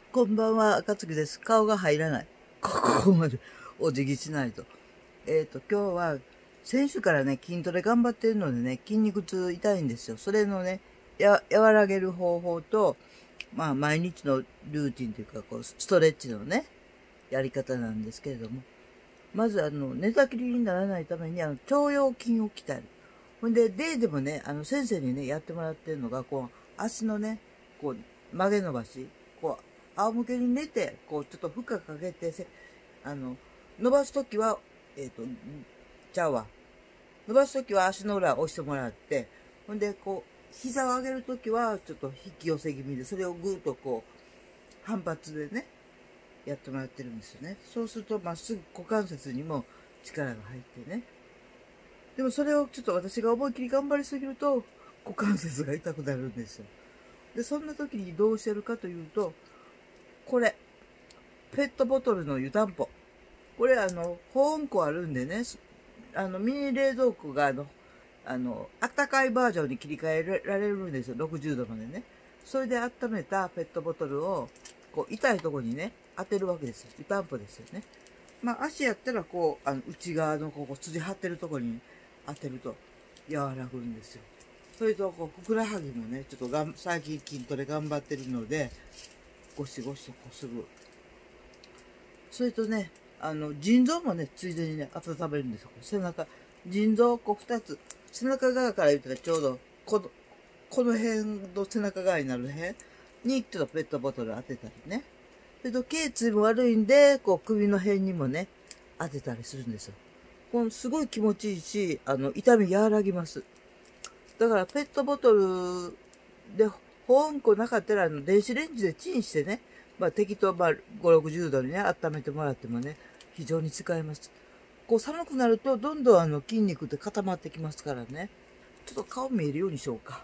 こんばんは、赤月です。顔が入らない。こまでお辞儀しないと。今日は、先週からね、筋トレ頑張ってるのでね、筋肉痛痛いんですよ。それのね、和らげる方法と、まあ、毎日のルーティンというか、こう、ストレッチのね、やり方なんですけれども。まず、寝たきりにならないために、腸腰筋を鍛える。ほんで、デイでもね、先生にね、やってもらってるのが、こう、足のね、こう、曲げ伸ばし、こう、仰向けに寝て、こう、ちょっと負荷かけて、伸ばすときは、ちゃうわ。伸ばすときは足の裏を押してもらって、ほんで、こう、膝を上げるときは、ちょっと引き寄せ気味で、それをぐーっとこう、反発でね、やってもらってるんですよね。そうすると、まっすぐ股関節にも力が入ってね。でもそれをちょっと私が思いっきり頑張りすぎると、股関節が痛くなるんですよ。で、そんな時にどうしてるかというと、これ、ペットボトルの湯たんぽ。これ保温庫あるんでね、ミニ冷蔵庫があったかいバージョンに切り替えられるんですよ。60度までね。それで温めたペットボトルを、こう、痛いところにね、当てるわけですよ。湯たんぽですよね。まあ、足やったら、こう、内側のここ、筋張ってるところに当てると、和らぐんですよ。それと、こう、ふくらはぎもね、ちょっと最近筋トレ頑張ってるので、ゴシゴシとこする。それとね、腎臓もね、ついでにね、温めるんですよ。背中。腎臓をこう2つ。背中側から言ったらちょうど、この辺の背中側になる辺に、ちょっとペットボトル当てたりね。それと、頸椎も悪いんで、こう、首の辺にもね、当てたりするんですよ。このすごい気持ちいいし、痛み和らぎます。だから、ペットボトルで、保温庫なかったら、電子レンジでチンしてね、まあ、適当、まあ、5、60度にね、温めてもらってもね、非常に使えます。こう、寒くなると、どんどん筋肉って固まってきますからね。ちょっと顔見えるようにしようか。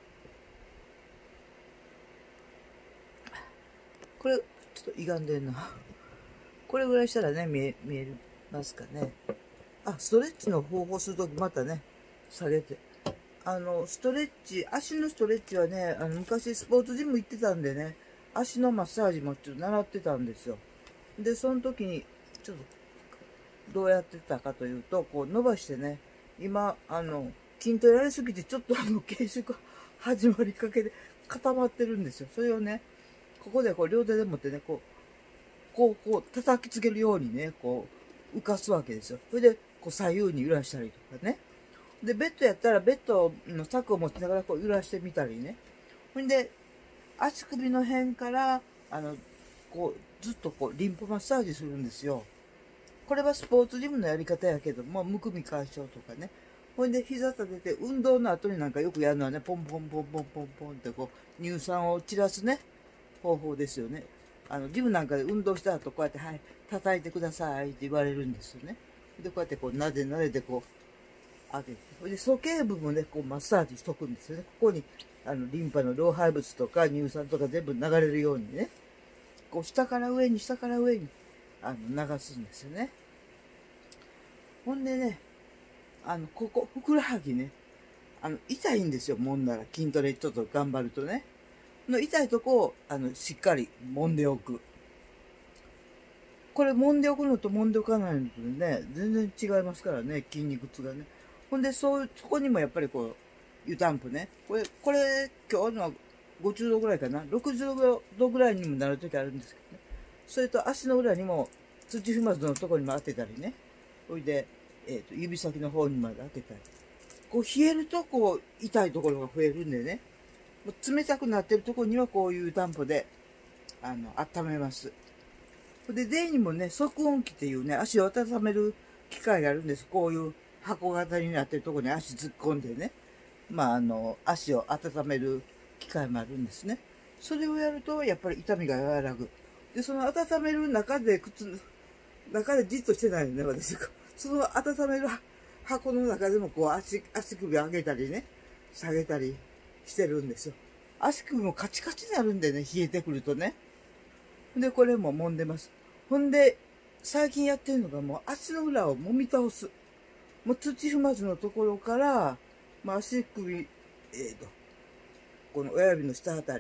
これ、ちょっと歪んでんな。これぐらいしたらね、見えますかね。あ、ストレッチの方法するときまたね、下げて。ストレッチ、足のストレッチはね、昔スポーツジム行ってたんでね、足のマッサージもちょっと習ってたんですよ。で、その時に、ちょっと、どうやってたかというと、こう伸ばしてね、今、筋トレやりすぎて、ちょっと軽縮始まりかけで固まってるんですよ。それをね、ここでこう両手で持ってね、こう叩きつけるようにね、こう、浮かすわけですよ。それで、こう左右に揺らしたりとかね。で、ベッドやったらベッドの柵を持ちながらこう揺らしてみたりね。ほんで、足首の辺から、こう、ずっとこう、リンパマッサージするんですよ。これはスポーツジムのやり方やけども、むくみ解消とかね。ほんで、膝立てて、運動の後になんかよくやるのはね、ポンポンポンポンポンポンってこう、乳酸を散らすね、方法ですよね。ジムなんかで運動した後、こうやって、はい、叩いてくださいって言われるんですよね。で、こうやってこう、なでなでてこう、上げて。それで、鼠径部もね、こう、マッサージしとくんですよね。ここに、リンパの老廃物とか乳酸とか全部流れるようにね。こう、下から上に、下から上に、流すんですよね。ほんでね、ここ、ふくらはぎね、痛いんですよ、揉んだら。筋トレちょっと頑張るとね。の痛いとこを、しっかり揉んでおく。これ揉んでおくのと揉んでおかないのとね、全然違いますからね、筋肉痛がね。ほんで、そこにもやっぱりこう、湯たんぽね。これ、今日の50度ぐらいかな。60度ぐらいにもなるときあるんですけどね。それと足の裏にも、土踏まずのところにも当てたりね。それで、指先の方にまで当てたり。こう、冷えると、こう、痛いところが増えるんでね。冷たくなってるところにはこういう湯たんぽで、温めます。で、デイにもね、足温器っていうね、足を温める機械があるんです。こういう箱型になってるところに足突っ込んでね。まあ、足を温める機械もあるんですね。それをやると、やっぱり痛みが和らぐ。で、その温める中で中でじっとしてないよね、私。その温める箱の中でもこう足首上げたりね、下げたりしてるんですよ。足首もカチカチになるんでね、冷えてくるとね。で、これも揉んでます。ほんで、最近やってるのがもう足の裏を揉み倒す。もう土踏まずのところから、まあ、足首、この親指の下あたり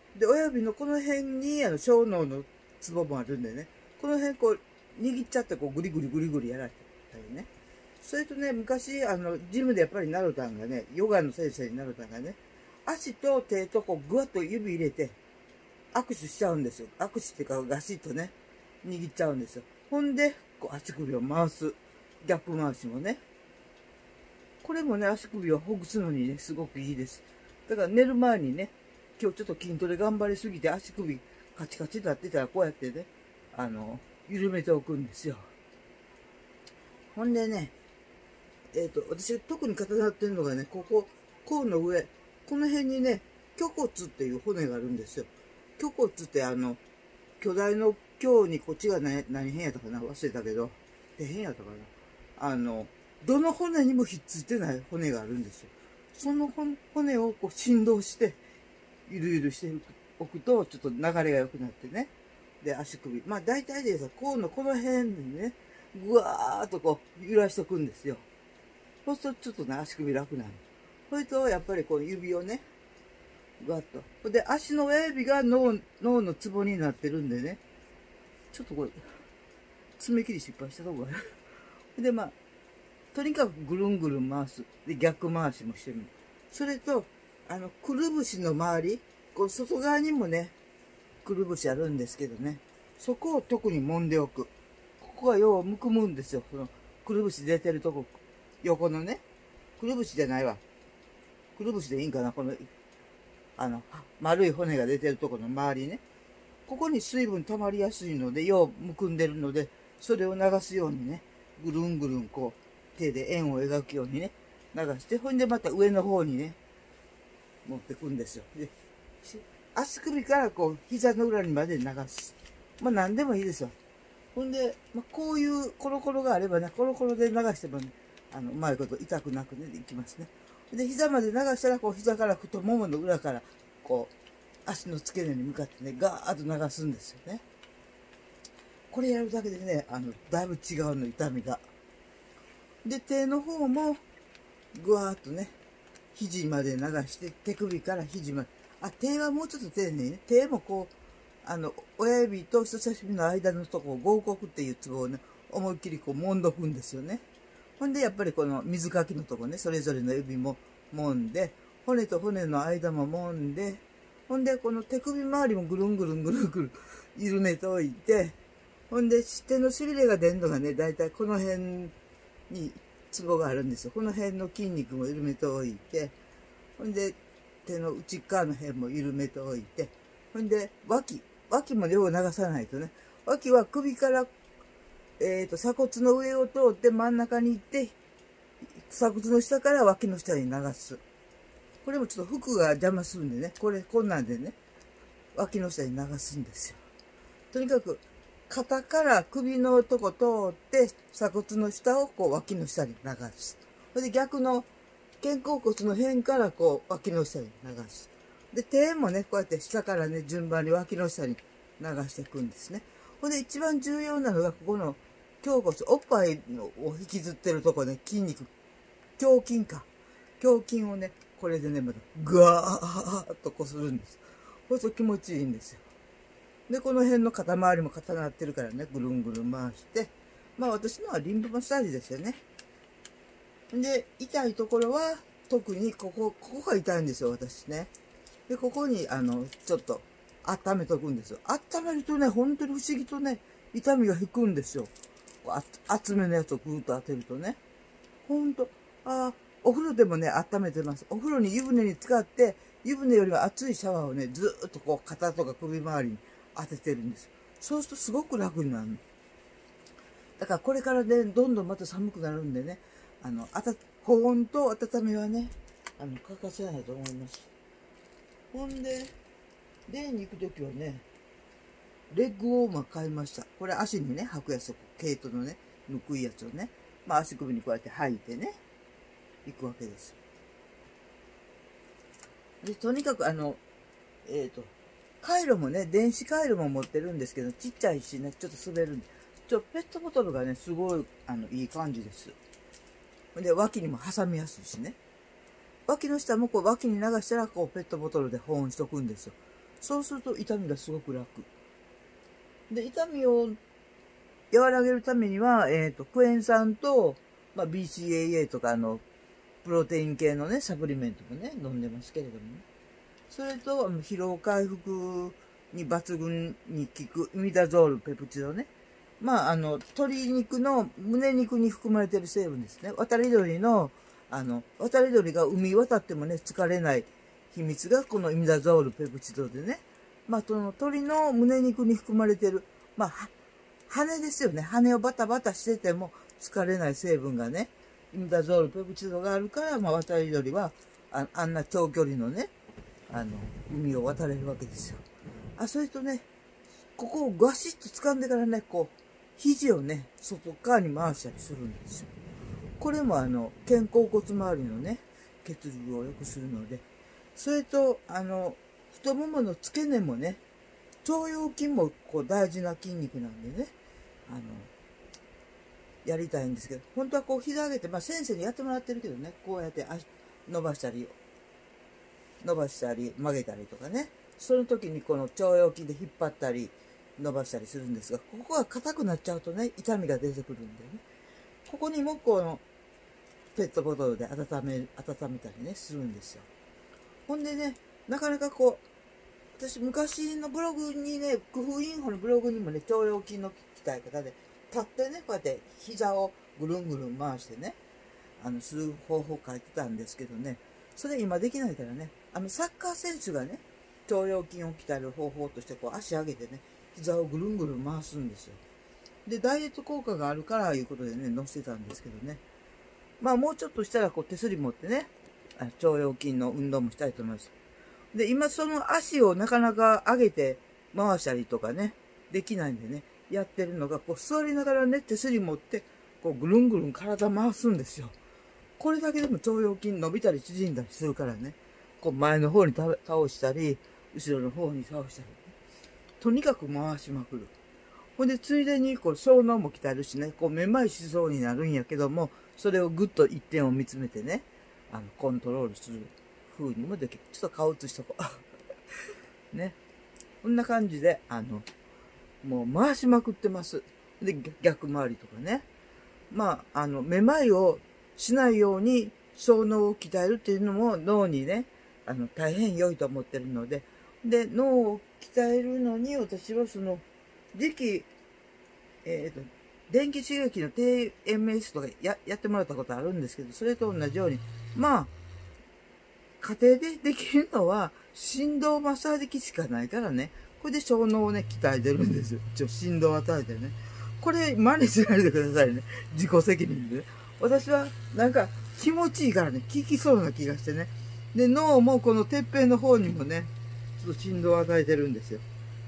で、親指のこの辺に、小脳のツボもあるんでね、この辺こう、握っちゃって、こう、ぐりぐりぐりぐりやられたりね。それとね、昔、ジムでやっぱりナルタンがね、ヨガの先生にナルタンがね、足と手とこう、ぐわっと指入れて、握手しちゃうんですよ。握手っていうか、ガシッとね、握っちゃうんですよ。ほんで、こう、足首を回す。逆回しもね。これもね、足首をほぐすのにね、すごくいいです。だから寝る前にね、今日ちょっと筋トレ頑張りすぎて足首カチカチになってたら、こうやってね、緩めておくんですよ。ほんでね、私が特に固まってるのがね、甲の上、この辺にね、虚骨っていう骨があるんですよ。虚骨って巨大の胸にこっちが何辺やったかな忘れたけど、で辺やったかなどの骨にもひっついてない骨があるんですよ。その骨をこう振動して、ゆるゆるしておくと、ちょっと流れが良くなってね。で、足首。まあ大体でさ、この辺にね、ぐわーっとこう揺らしとくんですよ。そうするとちょっとね、足首楽なの。それと、やっぱりこう指をね、ぐわっと。で、足の親指が脳のツボになってるんでね、ちょっとこれ、爪切り失敗したとこがある。で、まあ、とにかくぐるんぐるん回す。で、逆回しもしてみる。それと、くるぶしの周り、こう外側にもね、くるぶしあるんですけどね、そこを特に揉んでおく。ここがようむくむんですよ。このくるぶし出てるとこ、横のね、くるぶしじゃないわ。くるぶしでいいんかな、この、丸い骨が出てるとこの周りね。ここに水分溜まりやすいので、ようむくんでるので、それを流すようにね、ぐるんぐるんこう、手で円を描くようにね、流して、ほんでまた上の方にね、持ってくんですよ。で、足首からこう、膝の裏にまで流す。まあ何でもいいですよ。ほんで、まあ、こういうコロコロがあればね、コロコロで流してもね、うまいこと痛くなくね、いきますね。で、膝まで流したら、こう、膝から太ももの裏から、こう、足の付け根に向かってね、ガーッと流すんですよね。これやるだけでね、だいぶ違うの、痛みが。で、手の方も、ぐわーっとね、肘まで流して、手首から肘まで。手はもうちょっと丁寧にね。手もこう、親指と人差し指の間のとこを合谷っていうツボをね、思いっきりこう揉んどくんですよね。ほんで、やっぱりこの水かきのとこね、それぞれの指も揉んで、骨と骨の間も揉んで、ほんで、この手首周りもぐるんぐるんぐるんぐるん緩めておいて、ほんで、手のしびれが出るのがね、だいたいこの辺にツボがあるんですよ。この辺の筋肉も緩めておいて、ほんで、手の内側の辺も緩めておいて、ほんで、脇も両方流さないとね。脇は首から、鎖骨の上を通って真ん中に行って、鎖骨の下から脇の下に流す。これもちょっと服が邪魔するんでね、こんなんでね、脇の下に流すんですよ。とにかく、肩から首のとこ通って、鎖骨の下をこう脇の下に流す。それで逆の肩甲骨の辺からこう脇の下に流す。で、手もね、こうやって下からね、順番に脇の下に流していくんですね。ほんで一番重要なのが、ここの胸骨、おっぱいを引きずってるとこね、筋肉、胸筋か。胸筋をね、これでね、また、ぐわーっとこするんです。そうすると気持ちいいんですよ。で、この辺の肩周りも固まってるからね、ぐるんぐるん回して。まあ私のはリンパマッサージですよね。で、痛いところは、特にここが痛いんですよ、私ね。で、ここに、ちょっと、温めとくんですよ。温めるとね、本当に不思議とね、痛みが引くんですよ。厚めのやつをぐーっと当てるとね。ほんと、お風呂でもね、温めてます。お風呂に湯船に浸かって、湯船よりは熱いシャワーをね、ずーっとこう、肩とか首周りに当ててるんです。そうするとすごく楽になるの。だからこれからね、どんどんまた寒くなるんでね、保温と温めはね、欠かせないと思います。ほんで、例に行くときはね、レッグウォーマー買いました。これ足にね、履くやつ、毛糸のね、ぬくいやつをね、まあ足首にこうやって履いてね、行くわけです。で、とにかくカイロもね、電子カイロも持ってるんですけど、ちっちゃいしね、ちょっと滑るんで、ペットボトルがね、すごい、いい感じです。で、脇にも挟みやすいしね。脇の下もこう脇に流したら、こう、ペットボトルで保温しとくんですよ。 そうすると痛みがすごく楽。で、痛みを和らげるためには、クエン酸と、まあ、BCAA とかプロテイン系のね、サプリメントもね、飲んでますけれどもね。それと、疲労回復に抜群に効くイミダゾールペプチドね。まあ、鶏肉の胸肉に含まれている成分ですね。渡り鳥の、渡り鳥が海渡ってもね、疲れない秘密がこのイミダゾールペプチドでね。まあ、その鳥の胸肉に含まれている、まあ、羽ですよね。羽をバタバタしてても疲れない成分がね、イミダゾールペプチドがあるから、まあ、渡り鳥はあんな長距離のね、海を渡れるわけですよ。それとね、ここをガシッと掴んでからね、こう、肘をね、外側に回したりするんですよ。これも肩甲骨周りのね、血流を良くするので、それと、太ももの付け根もね、腸腰筋もこう大事な筋肉なんでね、やりたいんですけど、本当はこう膝上げて、まあ先生にやってもらってるけどね、こうやって伸ばしたり曲げたりとかね、その時にこの腸腰筋で引っ張ったり伸ばしたりするんですが、ここが硬くなっちゃうとね、痛みが出てくるんでね、ここにもこのペットボトルで温めたりね、するんですよ。ほんでね、なかなかこう、私昔のブログにね、工夫インフォのブログにもね、腸腰筋の鍛え方で、立ってね、こうやって膝をぐるんぐるん回してね、する方法を書いてたんですけどね、それ今できないからね、サッカー選手がね、腸腰筋を鍛える方法として、こう足上げてね、膝をぐるんぐるん回すんですよ。で、ダイエット効果があるからいうことでね、載せてたんですけどね。まあもうちょっとしたらこう手すり持ってね、腸腰筋の運動もしたいと思います。で、今その足をなかなか上げて回したりとかね、できないんでね、やってるのが、こう座りながらね、手すり持って、こうぐるんぐるん体回すんですよ。これだけでも腸腰筋伸びたり縮んだりするからね、こう前の方に倒したり、後ろの方に倒したり、ね、とにかく回しまくる。ほんで、ついでに、こう、小脳も鍛えるしね、こう、めまいしそうになるんやけども、それをぐっと一点を見つめてね、コントロールする風にもできる。ちょっと顔映しとこう。ね。こんな感じで、もう回しまくってます。で、逆回りとかね。まあ、めまいをしないように小脳を鍛えるっていうのも脳にね、大変良いと思ってるので、で、脳を鍛えるのに私はその、電気刺激の TMS とかやってもらったことあるんですけど、それと同じように、まあ、家庭でできるのは振動マッサージ機しかないからね。これで小脳をね、鍛えてるんですよ。振動を与えてね。これ、真似しないでくださいね。自己責任でね。私は、なんか、気持ちいいからね、効きそうな気がしてね。で、脳もこのてっぺんの方にもね、ちょっと振動を与えてるんですよ。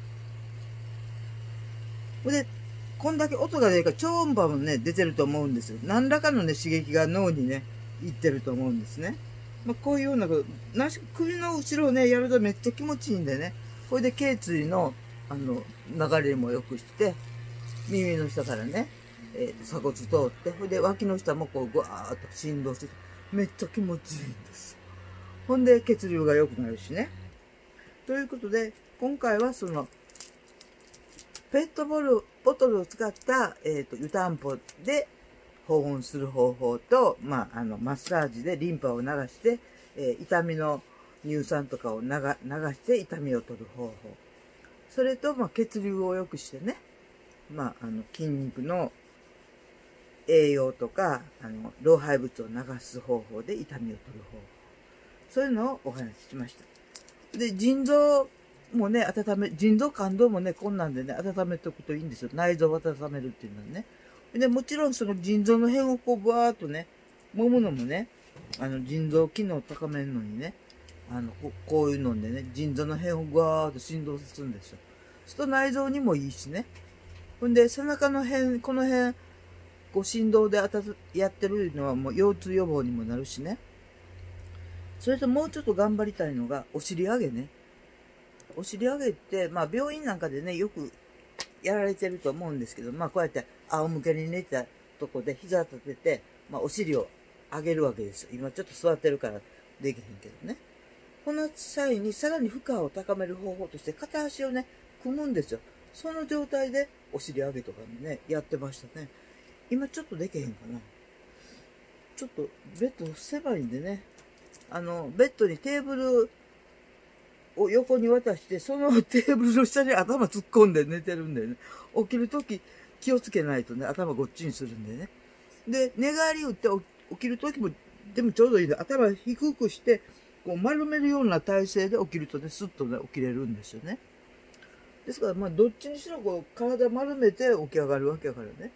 で、こんだけ音が出るから超音波もね、出てると思うんですよ。何らかのね、刺激が脳にね、いってると思うんですね。まあ、こういうようなこと、首の後ろをね、やるとめっちゃ気持ちいいんでね。これで頸椎の、流れも良くして、耳の下からね、鎖骨通って、ほいで脇の下もこう、ぐわーっと振動して、めっちゃ気持ちいいんですよ。ほんで、血流が良くなるしね。ということで、今回はその、ペットボトルを使った、湯たんぽで保温する方法と、まあ、マッサージでリンパを流して、痛みの乳酸とかを流して痛みを取る方法。それと、まあ、血流を良くしてね、まあ、筋肉の栄養とか、老廃物を流す方法で痛みを取る方法。そういうのをお話ししました。で、腎臓もね、腎臓肝臓もね、こんなんでね、温めておくといいんですよ。内臓を温めるっていうのはね。で、もちろんその腎臓の辺をこう、バーっとね、揉むのもね、腎臓機能を高めるのにね、こういうのでね、腎臓の辺をガーっと振動させるんですよ。そうすると内臓にもいいしね。ほんで、背中の辺、この辺、こう振動でやってるのはもう腰痛予防にもなるしね。それともうちょっと頑張りたいのが、お尻上げね。お尻上げって、まあ病院なんかでね、よくやられてると思うんですけど、まあこうやって仰向けに寝たとこで膝立てて、まあお尻を上げるわけですよ。今ちょっと座ってるからできへんけどね。 この際にさらに負荷を高める方法として片足をね、組むんですよ。その状態でお尻上げとかね、やってましたね。今ちょっとできへんかな。ちょっとベッド狭いんでね、ベッドにテーブルを横に渡して、そのテーブルの下に頭突っ込んで寝てるんでね、起きるとき気をつけないとね、頭ごっちにするんでね。で、寝返り打って起きるときも、でもちょうどいいで、頭低くして、こう丸めるような体勢で起きるとね、スッとね、起きれるんですよね。ですから、まあ、どっちにしろこう、体丸めて起き上がるわけやからね。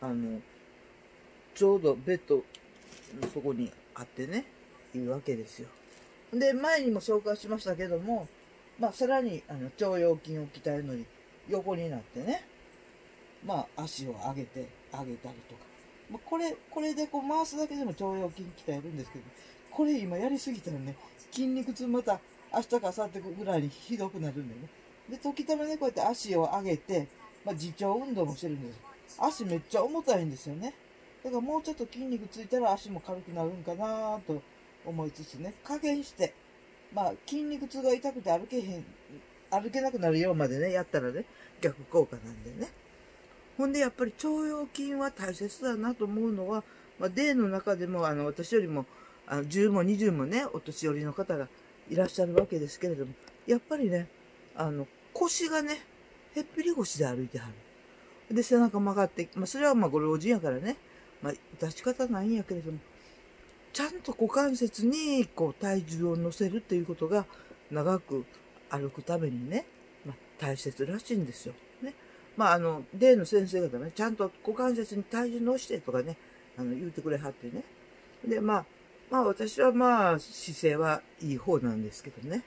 ちょうどベッドのそこにあってね、いうわけですよ。で、前にも紹介しましたけども、まあ、さらに、腸腰筋を鍛えるのに、横になってね、まあ、足を上げたりとか。まあ、これでこう回すだけでも腸腰筋鍛えるんですけど、これ今やりすぎたらね、筋肉痛また明日か明後日ぐらいにひどくなるんでね。で、時たまね、こうやって足を上げて、まあ、自重運動もしてるんです。足めっちゃ重たいんですよね。だからもうちょっと筋肉ついたら足も軽くなるんかなと思いつつね、加減して、まあ、筋肉痛が痛くて歩けなくなるようまでね、やったらね、逆効果なんでね。ほんで、やっぱり腸腰筋は大切だなと思うのは、まあ、デーの中でも、私よりも、10も20もね、お年寄りの方がいらっしゃるわけですけれども、やっぱりね、腰がね、へっぴり腰で歩いてはる。で、背中曲がって、まあ、それはまあ、ご老人やからね、まあ、致し方ないんやけれども、ちゃんと股関節に、こう、体重を乗せるっていうことが、長く歩くためにね、まあ、大切らしいんですよ。ね。まあ、デーの先生方ね、ちゃんと股関節に体重乗してとかね、言うてくれはってね。で、まあ、私はまあ、姿勢はいい方なんですけどね。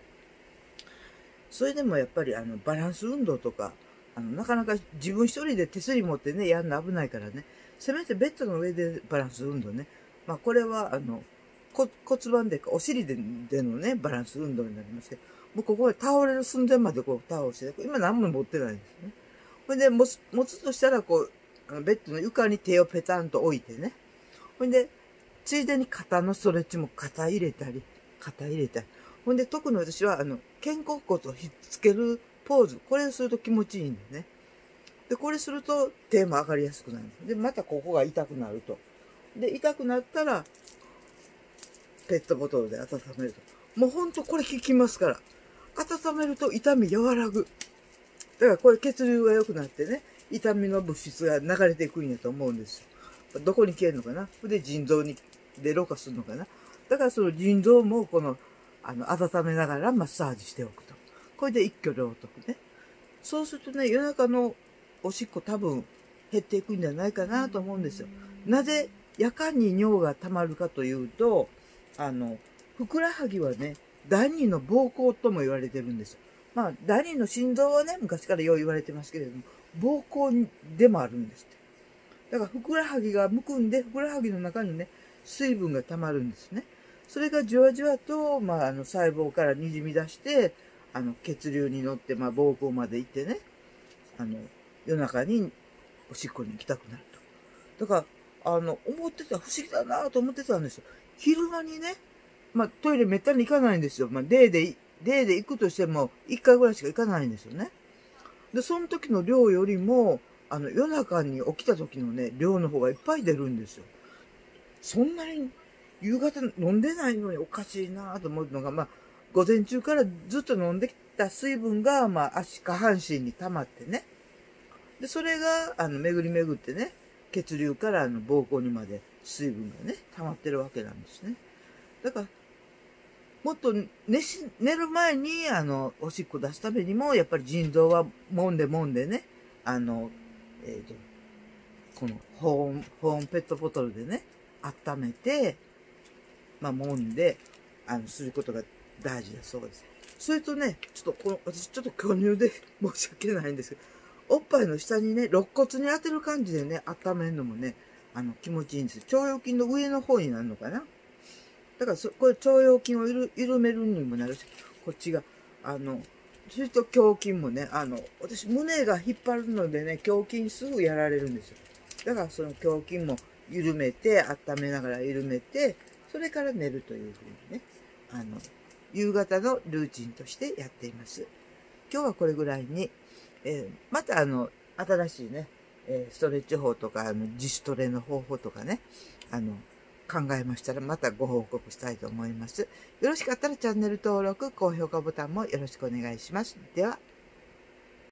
それでもやっぱり、バランス運動とか、なかなか自分一人で手すり持ってね、やるの危ないからね、せめてベッドの上でバランス運動ね。まあ、これは、骨盤でか、お尻でのね、バランス運動になりますけど、もうここで倒れる寸前までこう倒して、今何も持ってないんですね。ほんで、持つとしたら、こう、ベッドの床に手をペタンと置いてね。ほんで、ついでに肩のストレッチも肩入れたり。ほんで、特に私は、肩甲骨をひっつけるポーズ。これをすると気持ちいいんでね。で、これすると手も上がりやすくなる。で、またここが痛くなると。で、痛くなったら、ペットボトルで温めると。もうほんとこれ効きますから。温めると痛み和らぐ。だからこれ血流が良くなってね、痛みの物質が流れていくんやと思うんですよ。どこに消えるのかな？で、腎臓でろ過するのかな？だからその腎臓もこの、温めながらマッサージしておくと。これで一挙両得ね。そうするとね、夜中のおしっこ多分減っていくんじゃないかなと思うんですよ。なぜ夜間に尿が溜まるかというと、ふくらはぎはね、第二の膀胱とも言われてるんですよ。まあ、第二の心臓はね、昔からよう言われてますけれども、膀胱でもあるんですって。だから、ふくらはぎがむくんで、ふくらはぎの中にね、水分が溜まるんですね。それがじわじわと、まあ、細胞から滲み出して、血流に乗って、まあ、膀胱まで行ってね、夜中におしっこに行きたくなると。だから、思ってた、不思議だなと思ってたんですよ。昼間にね、まあ、トイレめったに行かないんですよ。まあ、デーで行くとしても、1回ぐらいしか行かないんですよね。で、その時の量よりも、夜中に起きた時のね、量の方がいっぱい出るんですよ。そんなに、夕方飲んでないのにおかしいなと思うのが、まあ、午前中からずっと飲んできた水分が、まあ、下半身に溜まってね。で、それが、巡り巡ってね、血流から膀胱にまで水分がね、溜まってるわけなんですね。だから、もっと寝る前に、おしっこ出すためにも、やっぱり腎臓は揉んでね、この保温ペットボトルでね、温めて、まあ、揉んで、することが大事だそうです。それとね、私ちょっと巨乳で申し訳ないんですけど、おっぱいの下にね、肋骨に当てる感じでね、温めるのもね、気持ちいいんです。腸腰筋の上の方になるのかな。だからこれ腸腰筋を緩めるにもなるし、こっちが、それと胸筋もね、私胸が引っ張るのでね、胸筋すぐやられるんですよ。だからその胸筋も緩めて、温めながら緩めて、それから寝るというふうにね、 夕方のルーチンとしてやっています。今日はこれぐらいに、また新しいね、ストレッチ法とか、自主トレの方法とかね、考えましたらまたご報告したいと思います。よろしかったらチャンネル登録、高評価ボタンもよろしくお願いします。では。